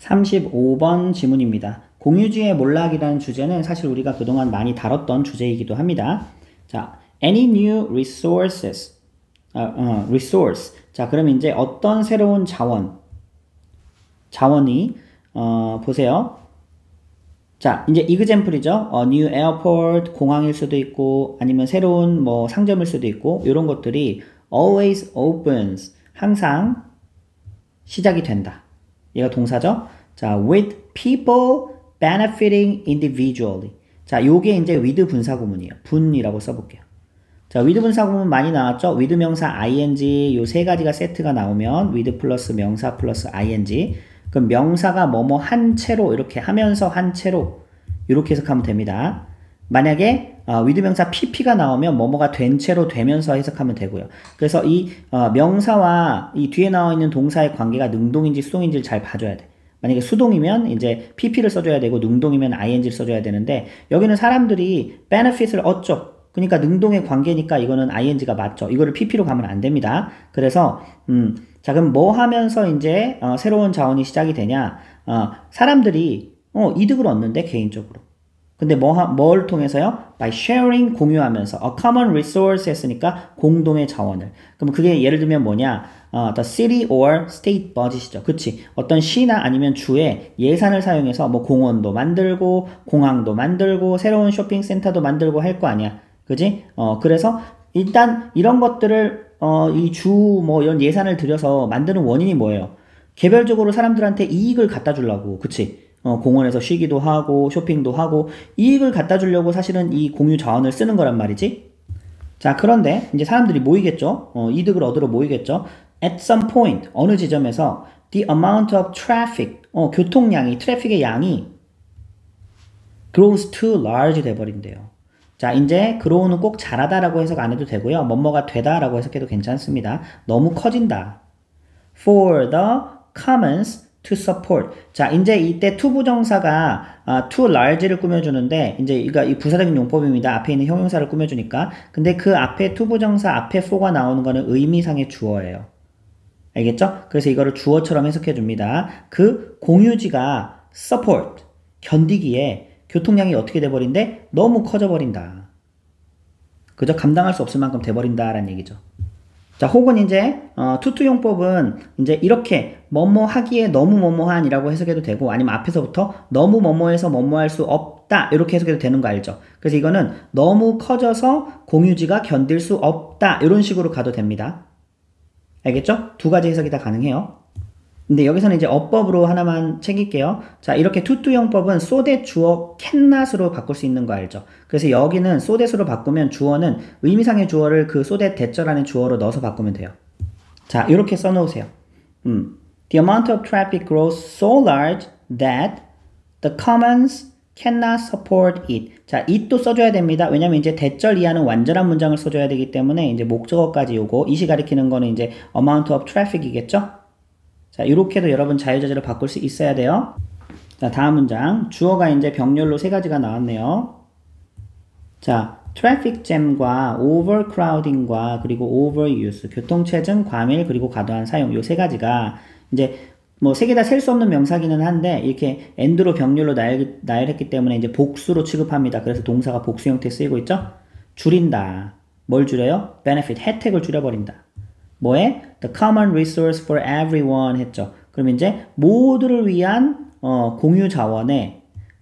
35번 지문입니다. 공유주의 몰락이라는 주제는 사실 우리가 그동안 많이 다뤘던 주제이기도 합니다. 자, any new resources, resource. 자, 그럼 이제 어떤 새로운 자원이, 보세요. 자, 이제 example이죠. new airport, 공항일 수도 있고, 아니면 새로운 뭐 상점일 수도 있고, 이런 것들이 always opens, 항상 시작이 된다. 얘가 동사죠. 자, with people benefiting individually. 자, 요게 이제 with 분사구문이에요. 분이라고 써볼게요. 자, with 분사구문 많이 나왔죠? with 명사 ing 요 세 가지가 세트가 나오면 with 플러스 명사 플러스 ing. 그럼 명사가 뭐뭐 한 채로 이렇게 하면서 한 채로 이렇게 해석하면 됩니다. 만약에 with 명사 pp가 나오면 뭐뭐가 된 채로 되면서 해석하면 되고요. 그래서 이 명사와 이 뒤에 나와 있는 동사의 관계가 능동인지 수동인지를 잘 봐줘야 돼. 만약에 수동이면 이제 pp를 써줘야 되고 능동이면 ing를 써줘야 되는데 여기는 사람들이 benefit을 얻죠. 그러니까 능동의 관계니까 이거는 ing가 맞죠. 이거를 pp로 가면 안 됩니다. 그래서 자, 그럼 뭐 하면서 이제 새로운 자원이 시작이 되냐? 사람들이 이득을 얻는데 개인적으로. 근데 뭘 통해서요? By sharing, 공유하면서. A common resource 했으니까 공동의 자원을. 그럼 그게 예를 들면 뭐냐? The city or state budget이죠. 그치? 어떤 시나 아니면 주의 예산을 사용해서 뭐 공원도 만들고, 공항도 만들고, 새로운 쇼핑센터도 만들고 할 거 아니야. 그지? 그래서 일단 이런 것들을, 뭐 이런 예산을 들여서 만드는 원인이 뭐예요? 개별적으로 사람들한테 이익을 갖다 주려고. 그치? 공원에서 쉬기도 하고 쇼핑도 하고 이익을 갖다 주려고 사실은 이 공유 자원을 쓰는 거란 말이지. 자, 그런데 이제 사람들이 모이겠죠. 이득을 얻으러 모이겠죠. At some point, 어느 지점에서 the amount of traffic, 교통량이, 트래픽의 양이 grows too large 돼버린대요. 자, 이제 grow는 꼭 잘하다라고 해석 안 해도 되고요. 뭐뭐가 되다라고 해석해도 괜찮습니다. 너무 커진다. For the commons to support. 자, 이제 이때 to 부정사가 too large를 꾸며주는데 이제 이 부사적인 용법입니다. 앞에 있는 형용사를 꾸며주니까. 근데 그 앞에 to 부정사 앞에 for가 나오는 거는 의미상의 주어예요. 알겠죠? 그래서 이거를 주어처럼 해석해 줍니다. 그 공유지가 support, 견디기에 교통량이 어떻게 돼버린대? 너무 커져버린다. 그저 감당할 수 없을 만큼 돼버린다라는 얘기죠. 자, 혹은 이제 투투용법은 이제 이렇게 뭐뭐 하기에 너무 뭐뭐한이라고 해석해도 되고 아니면 앞에서부터 너무 뭐뭐해서 뭐뭐할 수 없다 이렇게 해석해도 되는 거 알죠? 그래서 이거는 너무 커져서 공유지가 견딜 수 없다 이런 식으로 가도 됩니다. 알겠죠? 두 가지 해석이 다 가능해요. 근데 여기서는 이제 어법으로 하나만 챙길게요. 자, 이렇게 투투용법은 so that 주어 cannot으로 바꿀 수 있는 거 알죠? 그래서 여기는 so that으로 바꾸면 주어는 의미상의 주어를 그 so that 대절하는 주어로 넣어서 바꾸면 돼요. 자, 이렇게 써놓으세요. The amount of traffic grows so large that the commons cannot support it. 자, it도 써줘야 됩니다. 왜냐면 이제 대절 이하는 완전한 문장을 써줘야 되기 때문에 이제 목적어까지 요거 it이 가리키는 거는 이제 amount of traffic이겠죠? 자, 이렇게도 여러분 자유자재로 바꿀 수 있어야 돼요. 자, 다음 문장. 주어가 이제 병렬로 세 가지가 나왔네요. 자, traffic jam과 overcrowding과 그리고 overuse, 교통체증, 과밀, 그리고 과도한 사용 요 세 가지가 이제 뭐 세 개 다 셀 수 없는 명사기는 한데 이렇게 and로 병렬로 나열했기 때문에 이제 복수로 취급합니다. 그래서 동사가 복수 형태에 쓰이고 있죠. 줄인다. 뭘 줄여요? benefit, 혜택을 줄여버린다. 뭐에? The common resource for everyone 했죠. 그럼 이제 모두를 위한 공유 자원의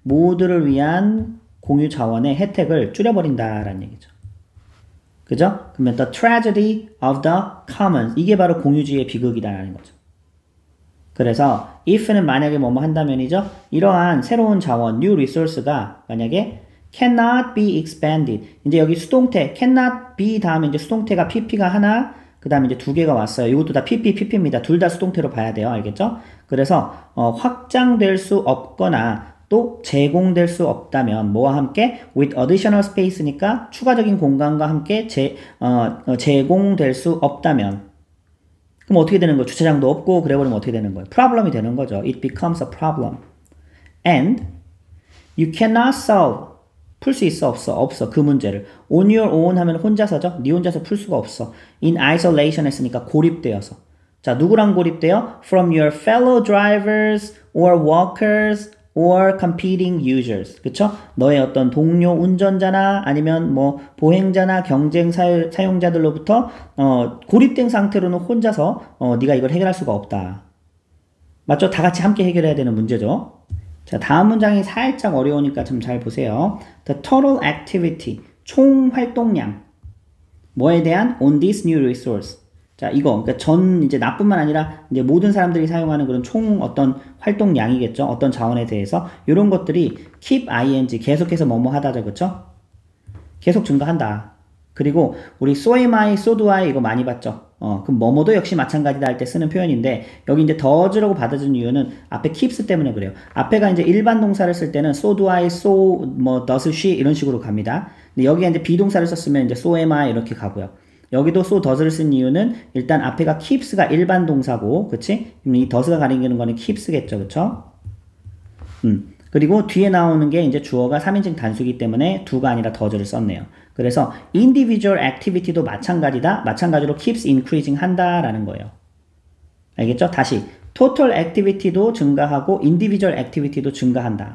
혜택을 줄여버린다라는 얘기죠. 그죠? 그러면 the tragedy of the commons 이게 바로 공유주의의 비극이다라는 거죠. 그래서 if는 만약에 뭐뭐 한다면이죠. 이러한 새로운 자원 new resource가 만약에 cannot be expanded. 이제 여기 수동태 cannot be 다음에 이제 수동태가 pp가 하나 그 다음에 이제 두 개가 왔어요. 이것도 다 pp입니다. 둘 다 수동태로 봐야 돼요. 알겠죠? 그래서 확장될 수 없거나 또 제공될 수 없다면 뭐와 함께 with additional space니까 추가적인 공간과 함께 제공될 수 없다면 그럼 어떻게 되는 거예요? 주차장도 없고 그래버리면 어떻게 되는 거예요? problem이 되는 거죠. It becomes a problem. And you cannot solve 풀 수 있어 없어 그 문제를 on your own 하면 혼자서죠. 네 혼자서 풀 수가 없어. in isolation 했으니까 고립되어서 자, 누구랑 고립돼요? From your fellow drivers or walkers or competing users. 그쵸? 너의 어떤 동료 운전자나 아니면 뭐 보행자나 경쟁 사용자들로부터 고립된 상태로는 혼자서 네가 이걸 해결할 수가 없다. 맞죠? 다 같이 함께 해결해야 되는 문제죠. 자, 다음 문장이 살짝 어려우니까 좀 잘 보세요. The total activity, 총 활동량. 뭐에 대한? On this new resource. 자, 이거, 그러니까 이제 나뿐만 아니라 이제 모든 사람들이 사용하는 그런 총 어떤 활동량이겠죠. 어떤 자원에 대해서. 이런 것들이 keep ing, 계속해서 뭐뭐 하다죠. 그쵸? 계속 증가한다. 그리고 우리 so am I, so do I 이거 많이 봤죠. 그럼 뭐뭐도 역시 마찬가지다 할 때 쓰는 표현인데 여기 이제 does라고 받아준 이유는 앞에 keeps 때문에 그래요. 앞에가 이제 일반 동사를 쓸 때는 so do I, so 뭐 does she 이런 식으로 갑니다. 근데 여기에 이제 비동사를 썼으면 이제 so am I 이렇게 가고요. 여기도 so does를 쓴 이유는 일단 앞에가 keeps가 일반 동사고, 그치? 그럼 이 does가 가리키는 거는 keeps겠죠, 그쵸? 그리고 뒤에 나오는 게 이제 주어가 3인칭 단수이기 때문에 do가 아니라 does를 썼네요. 그래서 individual activity도 마찬가지다. 마찬가지로 keeps increasing 한다라는 거예요. 알겠죠? 다시 total activity도 증가하고 individual activity도 증가한다.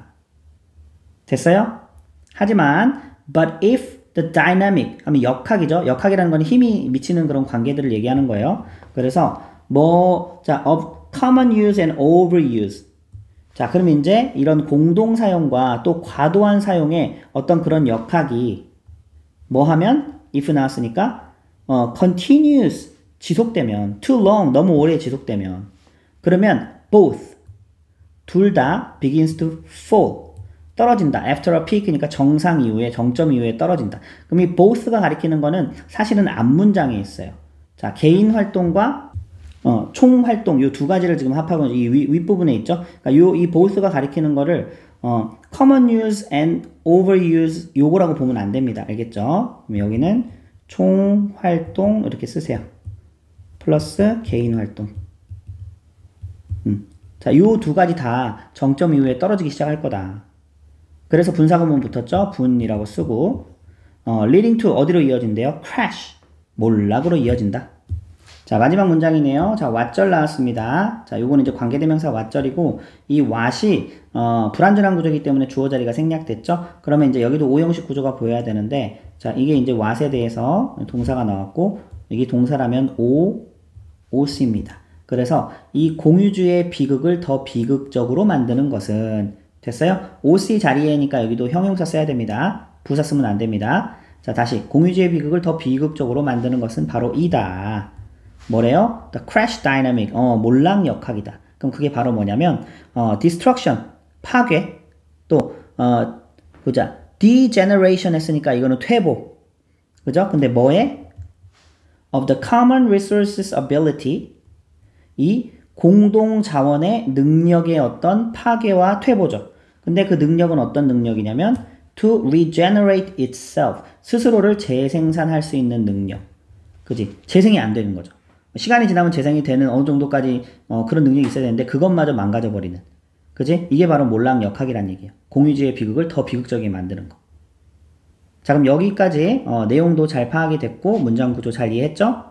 됐어요? 하지만 but if the dynamic 하면 역학이죠. 역학이라는 건 힘이 미치는 그런 관계들을 얘기하는 거예요. 그래서 자, of common use and overuse. 자, 그럼 이제 이런 공동 사용과 또 과도한 사용의 어떤 그런 역학이 뭐 하면 if 나왔으니까 continuous 지속되면 too long 너무 오래 지속되면 그러면 both 둘 다 begins to fall 떨어진다. after a peak이니까 정상 이후에 정점 이후에 떨어진다. 그럼 이 both가 가리키는 거는 사실은 앞문장에 있어요. 자, 개인 활동과 총 활동 요 두 가지를 지금 합하고 이 윗부분에 있죠. 그러니까 이 both가 가리키는 거를 common use and overuse 요거라고 보면 안 됩니다. 알겠죠? 그럼 여기는 총 활동 이렇게 쓰세요. 플러스 개인 활동. 자, 요 두 가지 다 정점 이후에 떨어지기 시작할 거다. 그래서 분사구문 붙었죠? 분이라고 쓰고 leading to 어디로 이어진대요? crash 몰락으로 이어진다. 자, 마지막 문장이네요. 자, 왓절 나왔습니다. 자, 요거는 이제 관계대명사 왓절이고 이 what이 불완전한 구조이기 때문에 주어 자리가 생략됐죠? 그러면 이제 여기도 오형식 구조가 보여야 되는데 자, 이게 이제 what에 대해서 동사가 나왔고 이게 동사라면 OC입니다. 그래서 이 공유주의 비극을 더 비극적으로 만드는 것은 됐어요? OC 자리에니까 여기도 형용사 써야 됩니다. 부사 쓰면 안 됩니다. 자, 다시 공유주의 비극을 더 비극적으로 만드는 것은 바로 이다. 뭐래요? The crash dynamic. 몰락 역학이다. 그럼 그게 바로 뭐냐면 destruction 파괴 또 보자. degeneration 했으니까 이거는 퇴보. 그죠? 근데 뭐에? of the common resources ability 이 공동 자원의 능력의 어떤 파괴와 퇴보죠. 근데 그 능력은 어떤 능력이냐면 to regenerate itself 스스로를 재생산할 수 있는 능력. 그지? 재생이 안 되는 거죠. 시간이 지나면 재생이 되는 어느 정도까지 그런 능력이 있어야 되는데 그것마저 망가져버리는. 그지? 이게 바로 몰락 역학이란 얘기예요. 공유주의 비극을 더 비극적이게 만드는 거. 자, 그럼 여기까지 내용도 잘 파악이 됐고 문장 구조 잘 이해했죠?